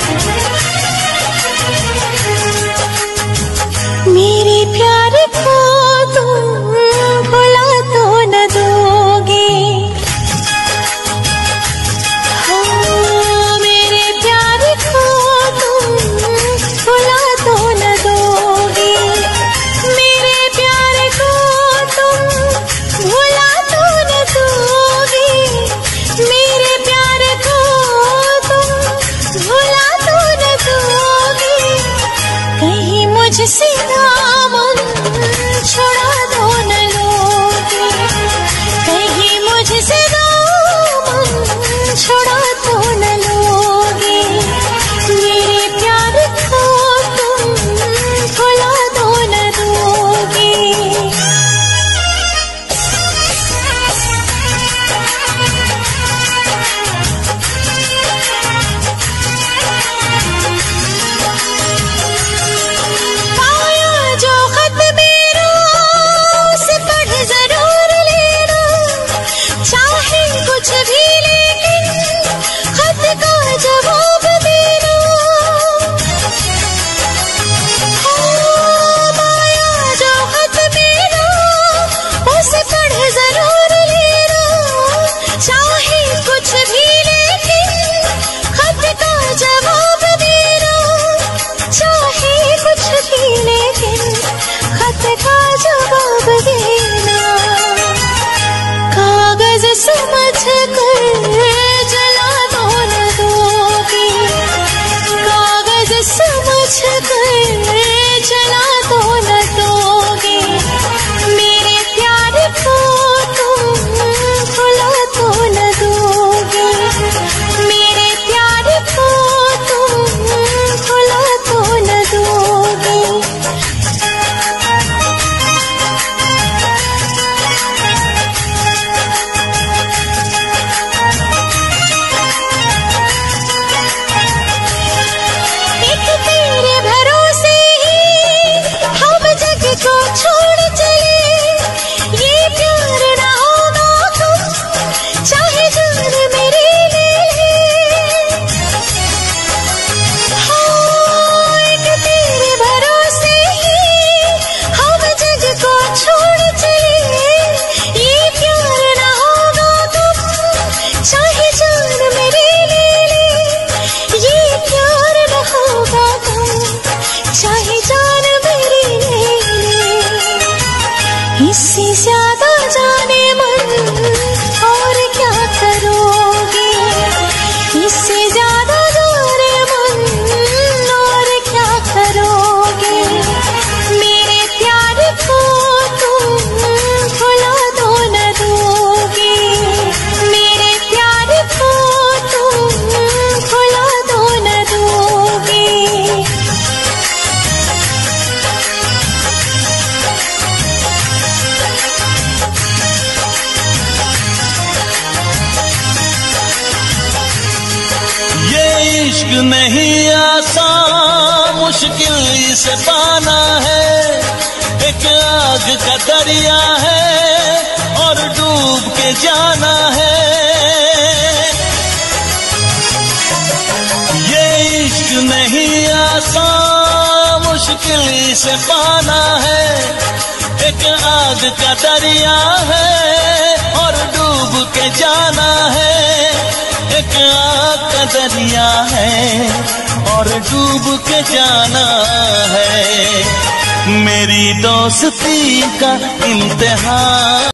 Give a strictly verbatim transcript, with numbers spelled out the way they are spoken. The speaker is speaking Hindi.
मेरे प्यार को तुम भुला तो न दोगे, हाँ मेरे प्यार को तुम भुला तो न दोगे, मेरे प्यार को तुम भुला तो न दोगे, मेरे प्यार को तुम भुला तो न दोगे, कहीं मुझसे दामन छुड़ा तो न लोगे, कहीं मुझसे दामन छुड़ा तो न लोगे, मेरे प्यार को तुम भुला तो न दोगे। कागज समझ कर जला तो न दोगे, कागज समझ कर जला तो न दोगे, मेरे प्यार को तुम भुला तो न दोगे, मेरे प्यार को तुम भुला तो न दोगे। इससे ज्यादा जाने मन और क्या करोगे, इससे ज्यादा जाने मन और क्या करोगे, मेरे प्यार को तुम भुला तो न दोगे, मेरे प्यार को तुम भुला तो न दोगे। इश्क नहीं आसान, मुश्किल इसे पाना है, एक आग का दरिया है और डूब के जाना है। ये इश्क नहीं आसान, मुश्किल इसे पाना है, एक आग का दरिया है और डूब के जाना है, एक आग का दरिया है और डूब के जाना है, मेरी दोस्ती का इम्तिहान।